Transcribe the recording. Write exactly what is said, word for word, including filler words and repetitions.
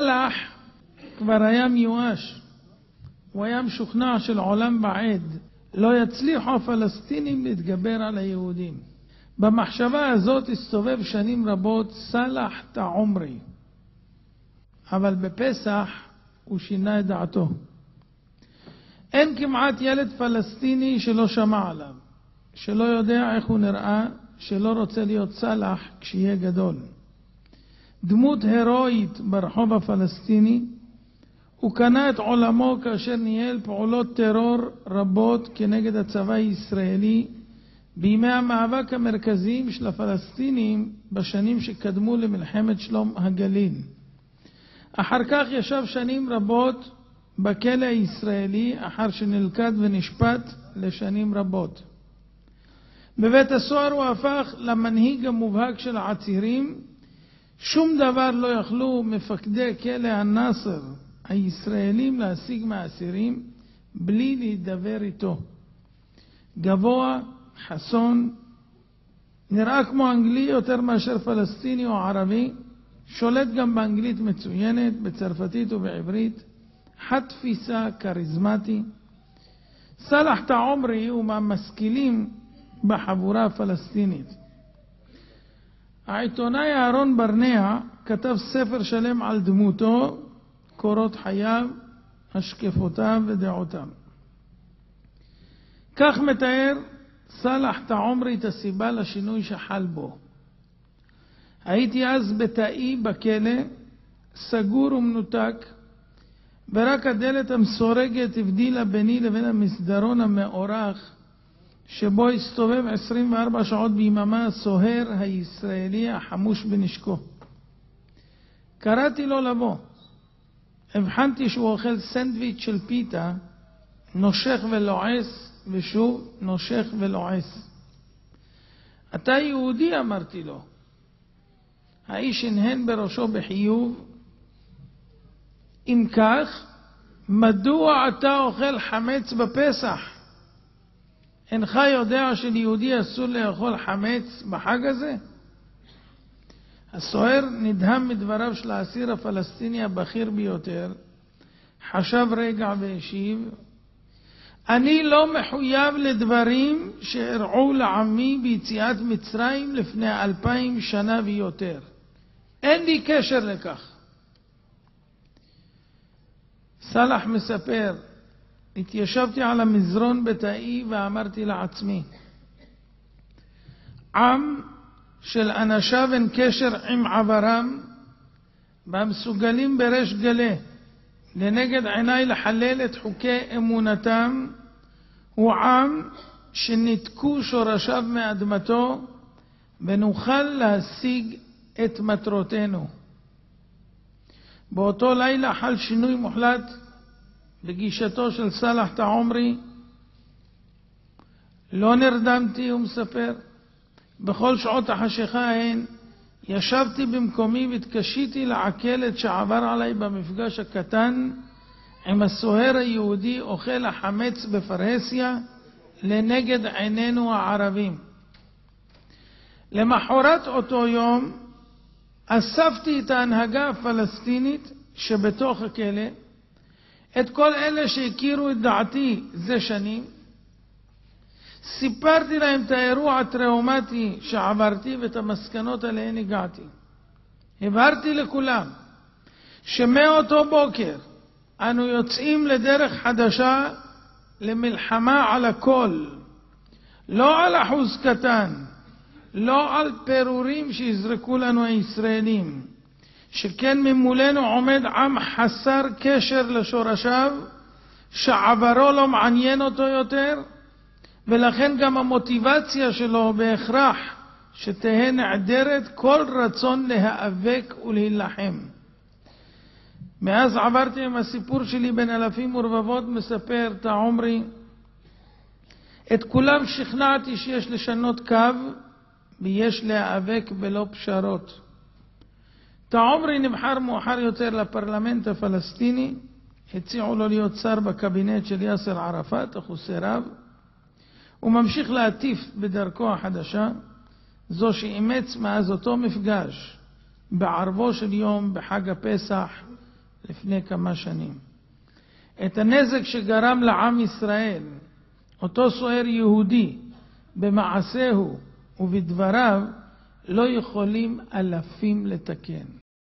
סלח כבר היה מיואש, הוא היה משוכנע של עולם בעד, לא יצליחו הפלסטינים להתגבר על היהודים. במחשבה הזאת הסתובב שנים רבות סלח תעומרי, אבל בפסח הוא שינה את דעתו. אין כמעט ילד פלסטיני שלא שמע עליו, שלא יודע איך הוא נראה, שלא רוצה להיות סלח כשיהיה גדול. דמות הרואית ברחוב הפלסטיני, הוא קנה את עולמו כאשר ניהל פעולות טרור רבות כנגד הצבא הישראלי בימי המאבק המרכזיים של הפלסטינים בשנים שקדמו למלחמת שלום הגליל. אחר כך ישב שנים רבות בכלא הישראלי אחר שנלכד ונשפט לשנים רבות. בבית הסוהר הוא הפך למנהיג המובהק של העצירים. שום דבר לא יכלו מפקדי כלא הנאצר הישראלים להשיג מהאסירים בלי להידבר איתו. גבוה, חסון, נראה כמו אנגלי יותר מאשר פלסטיני או ערבי, שולט גם באנגלית מצוינת, בצרפתית ובעברית, חד תפיסה, קריזמטי. סלח תעומרי הוא מהמשכילים בחבורה הפלסטינית. העיתונאי אהרון ברנע כתב ספר שלם על דמותו, קורות חייו, השקפותיו ודעותיו. כך מתאר סלח תעומרי את הסיבה לשינוי שחל בו. הייתי אז בתאי בכלא, סגור ומנותק, ורק הדלת המסורגת הבדילה ביני לבין המסדרון המאורך שבו הסתובב עשרים וארבע שעות ביממה הסוהר הישראלי החמוש בנשקו. קראתי לו לבוא. הבחנתי שהוא אוכל סנדוויץ' של פיתה, נושך ולועס ושוב נושך ולועס. אתה יהודי, אמרתי לו. האיש הנהן בראשו בחיוב. אם כך, מדוע אתה אוכל חמץ בפסח? אינך יודע שליהודי אסור לאכול חמץ בחג הזה? הסוהר נדהם מדבריו של האסיר הפלסטיני הבכיר ביותר, חשב רגע והשיב, אני לא מחויב לדברים שהרעו לעמי ביציאת מצרים לפני אלפיים שנה ויותר. אין לי קשר לכך. סלח מספר, התיישבתי על המזרון בתאי ואמרתי לעצמי, עם של אנשיו אין קשר עם עברם, והמסוגלים בריש גלי לנגד עיניי לחלל את חוקי אמונתם, הוא עם שנתקו שורשיו מאדמתו ונוכל להשיג את מטרותינו. באותו לילה חל שינוי מוחלט בגישתו של סלח תעומרי. לא נרדמתי, הוא מספר. בכל שעות החשיכה ההן ישבתי במקומי והתקשיתי לעכל את שעבר עליי במפגש הקטן עם הסוהר היהודי אוכל החמץ בפרהסיה לנגד עינינו הערבים. למחרת אותו יום אספתי את ההנהגה הפלסטינית שבתוך הכלא, את כל אלה שהכירו את דעתי זה שנים, סיפרתי להם את האירוע הטראומטי שעברתי ואת המסקנות עליהן הגעתי. הבהרתי לכולם שמאותו בוקר אנו יוצאים לדרך חדשה למלחמה על הכל, לא על אחוז קטן, לא על פירורים שיזרקו לנו הישראלים, שכן ממולנו עומד עם חסר קשר לשורשיו, שעברו לא מעניין אותו יותר, ולכן גם המוטיבציה שלו בהכרח שתהא נעדרת כל רצון להיאבק ולהילחם. מאז עברתי עם הסיפור שלי בין אלפים ורבבות, מספר תעומרי, את כולם שכנעתי שיש לשנות קו ויש להיאבק בלא פשרות. תעומרי נבחר מאוחר יותר לפרלמנט הפלסטיני, הציעו לו להיות שר בקבינט של יאסר ערפאת, אך הוא סירב. הוא ממשיך להטיף בדרכו החדשה, זו שאימץ מאז אותו מפגש בערבו של יום בחג הפסח לפני כמה שנים. את הנזק שגרם לעם ישראל, אותו סוער יהודי, במעשהו ובדבריו, לא יכולים אלפים לתקן.